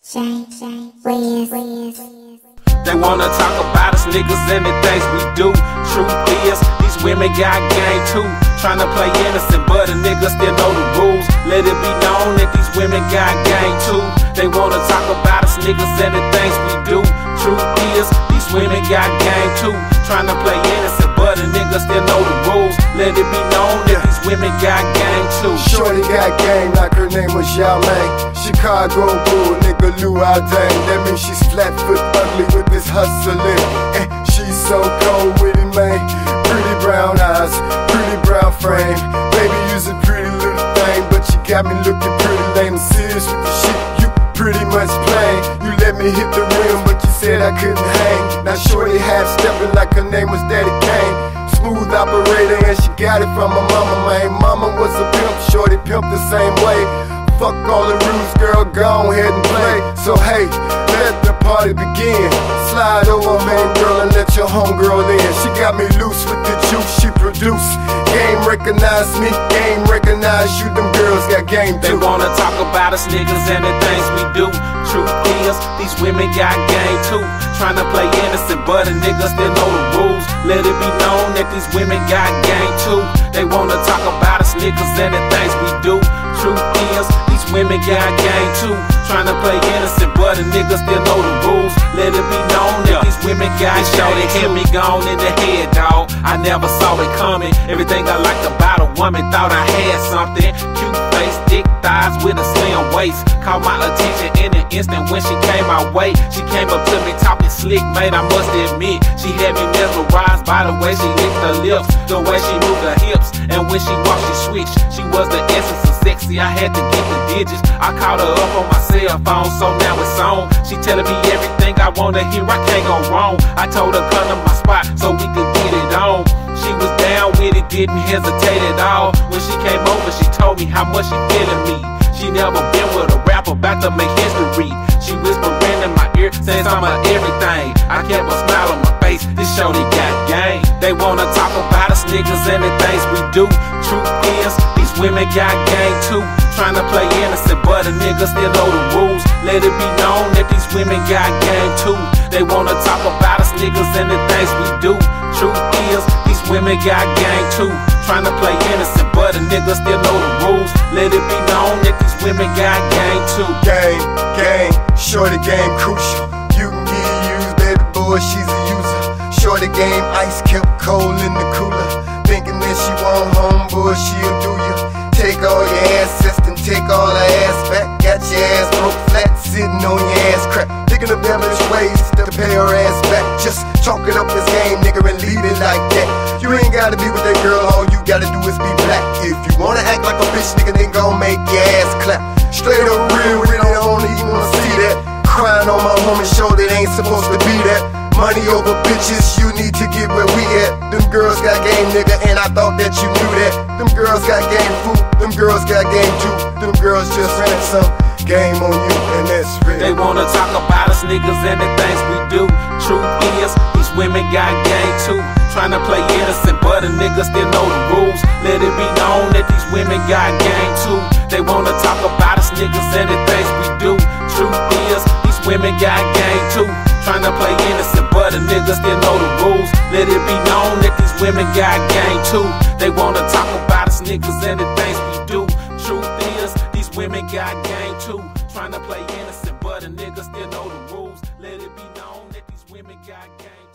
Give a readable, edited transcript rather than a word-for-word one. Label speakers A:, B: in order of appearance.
A: They wanna talk about us niggas and the things we do. Truth is, these women got game too. Tryna play innocent, but a nigga still know the rules. Let it be known that these women got game too. They wanna talk about us niggas and the things we do. Truth is, these women got game too. Tryna play innocent, but a nigga still know the rules. Let it be known that these women got game too.
B: Shorty got game like her name was Charmaine. Chicago Bull, nigga Lou Aldane. That means she's flat foot ugly with this hustling. And she's so cold with it, man. Pretty brown eyes, pretty brown frame. Baby, you's a pretty little thing, but you got me looking pretty lame. I'm serious with the shit you pretty much playing. You let me hit the rim, but you said I couldn't hang. Now shorty half stepping like her name was Daddy Kane. Smooth operator and she got it from her mama, man. Mama was a pimp, shorty pimped the same way. Fuck all the rules, girl, go ahead and play. So hey, let the party begin. Slide over, man, girl, and let your homegirl in. She got me loose with the juice she produce. Game recognize me, game recognize you. Them girls got game too.
A: They wanna talk about us niggas and the things we do. Truth is, these women got game too. Tryna play innocent, but a nigga still know the rules. Let it be known that these women got game too. They wanna talk about us niggas and the things we do. Truth is, these women got game too. Tryna play innocent, but a nigga still know the rules. Let it be known that these women got game too. Hit me gone in the head, dawg. I never saw it coming. Everything I liked about a woman, thought I had something. Cute face, thick thighs with a slim waist. Caught my attention in an instant when she came my way. She came up to me talking slick, mate, I must admit. She had me mesmerized by the way she licked her lips, the way she moved her hips, and when she walked she switched. She was the essence of sexy, I had to get the digits. I called her up on my cell phone, so now it's on. She telling me everything I wanna hear, I can't go wrong. I told her come to my spot so we could get it on. She was down with it, didn't hesitate at all. When she came over, she told me how much she feeling me. She never been with a rapper, about to make history. She whispering in my ear, saying some of everything. I kept a smile on my face, this shorty got game. They wanna talk about us niggas and the things we do. Truth is, these women got game too. Tryna play innocent, but a nigga still know the rules. Let it be known that these women got game too. They wanna talk about us niggas and the things we do. Truth is, these women got game too. Tryna play innocent, but a nigga still know the rules. Let it be known that these women got game too.
B: Game, shorty game crucial. You can get used, baby boy, she's a user. Shorty game ice kept cold in the cooler. Thinking that she won't homeboy, she'll do you. Take all your assets and take all her ass back. Got your ass broke flat, sitting on your ass crack. Thinking of devilish ways to pay her ass back. Just chalk it up this game, nigga, and leave it like that. You ain't gotta be with that girl, all you gotta do is be black. If you wanna act like a bitch, nigga, then gon' make your ass clap. Straight up real, we don't even wanna see that. Crying on my homie shoulder, it ain't supposed to be that. Money over bitches, you need to get where we at. Them girls got game, nigga, and I thought that you knew that. Them girls got game, fool, them girls got game too. Them girls just ran some game on you, and that's real.
A: They wanna talk about us niggas and the things we do. Truth is, these women got game too. Tryna play innocent, but a nigga still know the rules. Let it be known that these women got game too. They wanna talk about us niggas and the things we do. Truth is, these women got game too. Tryna play innocent, but a nigga still know the rules. Let it be known that these women got game too. They wanna talk about us niggas and the things we do. Truth is, these women got game too. Tryna play innocent, but a nigga still know the rules. Let it be known that these women got game.